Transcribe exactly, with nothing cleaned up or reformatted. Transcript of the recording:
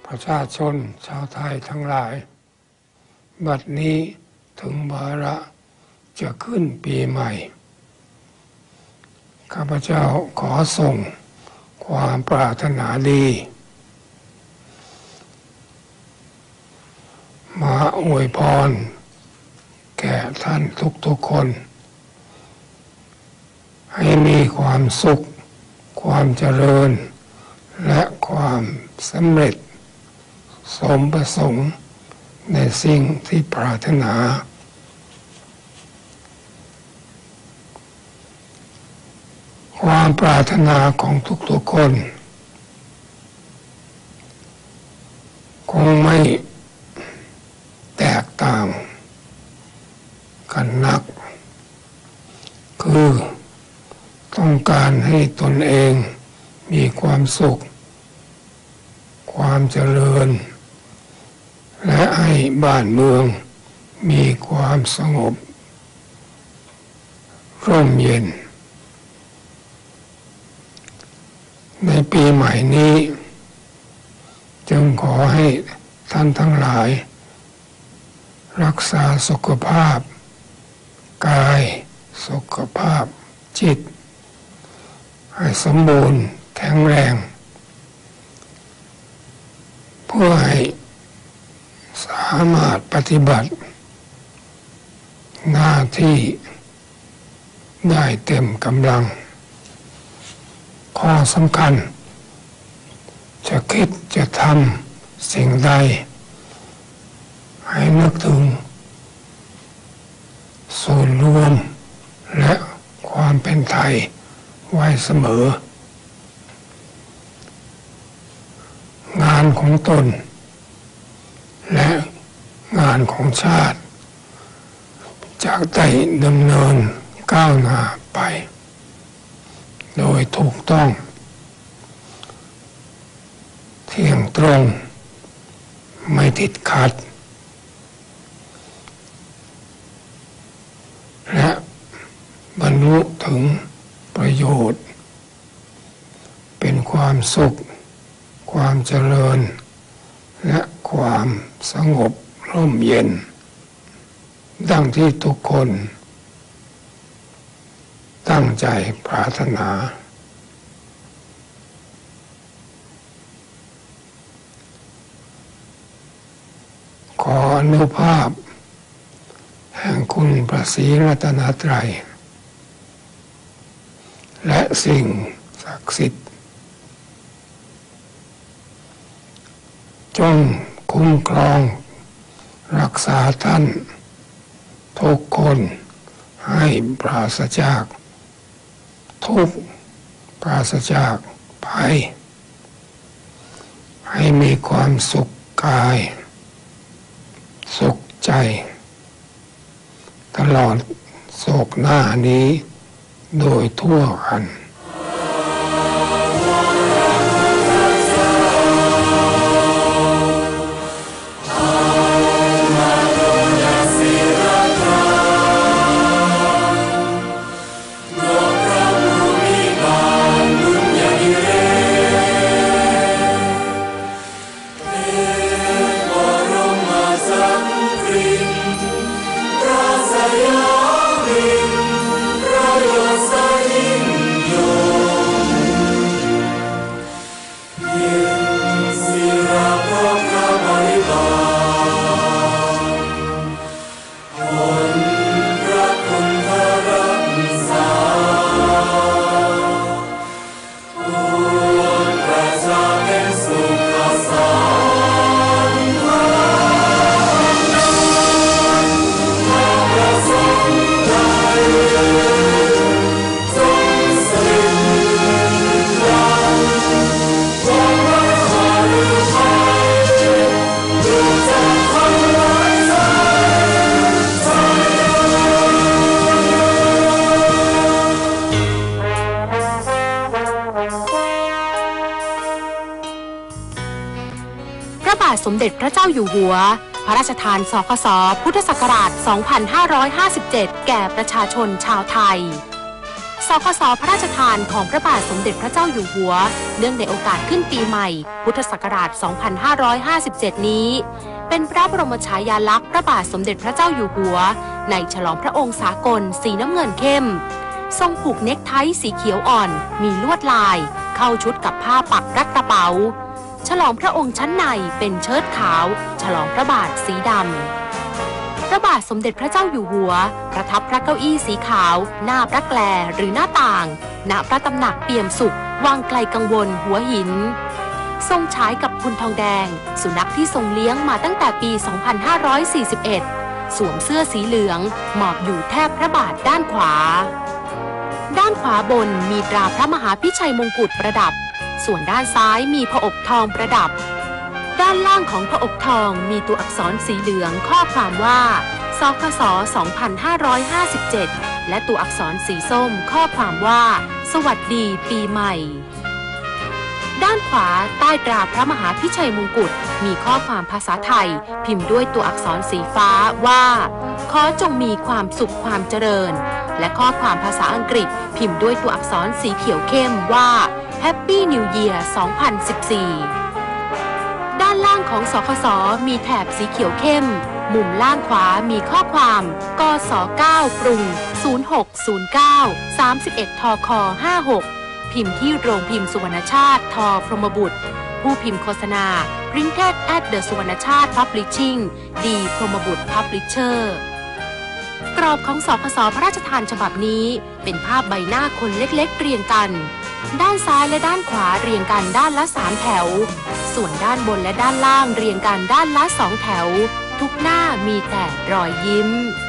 ประชาชนชาวไทยทั้งหลายบัดนี้ถึงวาระจะขึ้นปีใหม่ข้าพเจ้าขอส่งความปรารถนาดีมาอวยพรแก่ท่านทุกๆคนให้มีความสุขความเจริญและความสำเร็จสมประสงค์ในสิ่งที่ปรารถนาความปรารถนาของทุกๆคนคงไม่แตกต่างกันนักคือต้องการให้ตนเองมีความสุขความเจริญและให้บ้านเมืองมีความสงบร่มเย็นในปีใหม่นี้จึงขอให้ท่านทั้งหลายรักษาสุขภาพกายสุขภาพจิตให้สมบูรณ์แข็งแรงเพื่อให้สามารถปฏิบัติหน้าที่ได้เต็มกำลังข้อสำคัญจะคิดจะทำสิ่งใดให้นึกถึงส่วนรวมและความเป็นไทยไว้เสมองานของตนและงานของชาติจะได้ดำเนินก้าวหน้าไปโดยถูกต้องเที่ยงตรงไม่ติดขัดและบรรลุถึงประโยชน์เป็นความสุขความเจริญและความสงบร่มเย็นดังที่ทุกคนตั้งใจปรารถนาขออนุภาพแห่งคุณพระศรีรัตนตรัยและสิ่งศักดิ์สิทธิ์จงคุ้มครองรักษาท่านทุกคนให้ปราศจากทุกข์ปราศจากภัยให้มีความสุขกายสุขใจตลอดโศกหน้านี้โดยทั่วกันสมเด็จพระเจ้าอยู่หัวพระราชทานสคสพุทธศักราช สองพันห้าร้อยห้าสิบเจ็ด แก่ประชาชนชาวไทยสคสพระราชทานของพระบาทสมเด็จพระเจ้าอยู่หัวเนื่องในโอกาสขึ้นปีใหม่พุทธศักราช สองพันห้าร้อยห้าสิบเจ็ด นี้เป็นพระบรมฉายาลักษณ์พระบาทสมเด็จพระเจ้าอยู่หัวในฉลองพระองค์สากลสีน้ำเงินเข้มทรงผูกเน็กไทสีเขียวอ่อนมีลวดลายเข้าชุดกับผ้าปักรัดกระเป๋าฉลองพระองค์ชั้นในเป็นเชิ้ตขาวฉลองพระบาทสีดำพระบาทสมเด็จพระเจ้าอยู่หัวประทับพระเก้าอี้สีขาวหน้าพระแกลหรือหน้าต่างณพระตำหนักเปี่ยมสุขวังไกลกังวลหัวหินทรงฉายกับคุณทองแดงสุนัขที่ทรงเลี้ยงมาตั้งแต่ปี สองพันห้าร้อยสี่สิบเอ็ด สวมเสื้อสีเหลืองหมอบอยู่แทบพระบาทด้านขวาด้านขวาบนมีตราพระมหาพิชัยมงกุฎประดับส่วนด้านซ้ายมีผอกทองประดับด้านล่างของผอกทองมีตัวอักษรสีเหลืองข้อความว่าสคส สองพันห้าร้อยห้าสิบเจ็ด และตัวอักษรสีส้มข้อความว่าสวัสดีปีใหม่ด้านขวาใต้ตราพระมหาพิชัยมงกุฎมีข้อความภาษาไทยพิมพ์ด้วยตัวอักษรสีฟ้าว่าขอจงมีความสุขความเจริญและข้อความภาษาอังกฤษพิมพ์ด้วยตัวอักษรสีเขียวเข้มว่า Happy New Year สองพันสิบสี่ ด้านล่างของสคสมีแถบสีเขียวเข้มมุมล่างขวามีข้อความกสเก้าปรุงศูนย์หกศูนย์เก้า สามสิบเอ็ดทคห้าหกพิมพ์ที่โรงพิมพ์สุวรรณชาติทพรหมบุตรผู้พิมพ์โฆษณา Printed at the สุวรรณชาติ Publishing ดีพรหมบุตร Publisher กรอบของสคสพระราชทานฉบับนี้เป็นภาพใบหน้าคนเล็กๆเรียงกันด้านซ้ายและด้านขวาเรียงกันด้านละสามแถวส่วนด้านบนและด้านล่างเรียงกันด้านละสองแถวทุกหน้ามีแต่รอยยิ้ม